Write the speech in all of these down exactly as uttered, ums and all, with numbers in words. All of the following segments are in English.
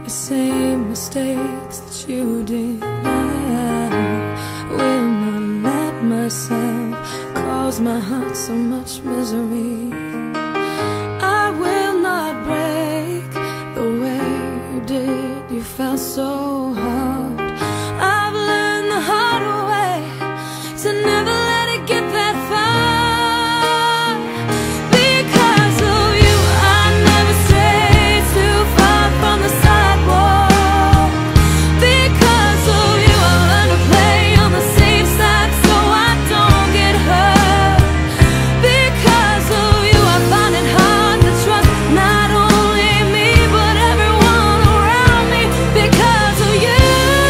the same mistakes that you did. I will not let myself cause my heart so much misery. I will not break the way you did. You felt so hard. I've learned the hard way to never let it get that far. Because of you, I never strayed too far from the sidewalk. Because of you, I learned to play on the safe side so I don't get hurt. Because of you, I find it hard to trust not only me but everyone around me. Because of you,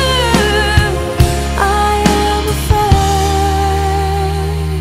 I am afraid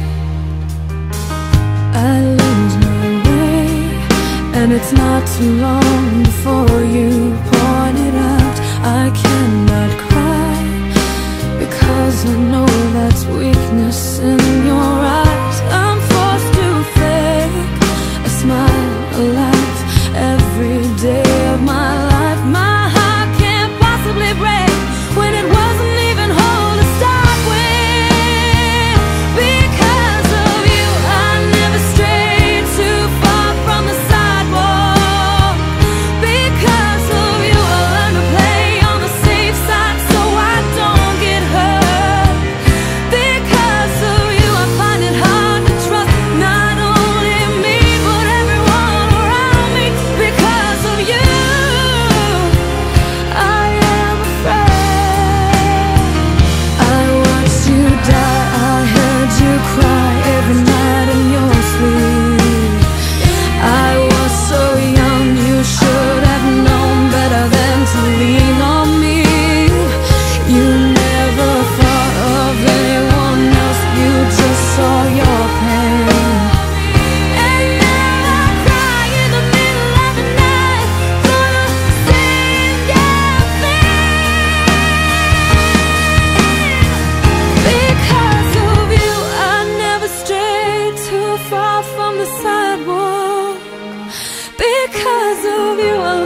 I lose my way, and it's not too long before you point it out. I cannot cry because I know that's weakness in your eyes. I'm forced to fake a smile, a laugh every day of my life. My heart can't possibly break when it wasn't even whole to start with. Because of you, I never strayed too far from the sidewalk. Because of you, I learned to play on the safe side so I don't get hurt. Because of you, I find it hard to trust not only me but everyone around me. Because of you, I am afraid. I watched you die, I heard you cry every night in your sleep. I was so young, you should have known better than to lean on me. You never thought of anyone else, you just saw your pain. And now I cry in the middle of the night for the same damn thing. Because of you, I never strayed too far from the sidewalk. Because of you, I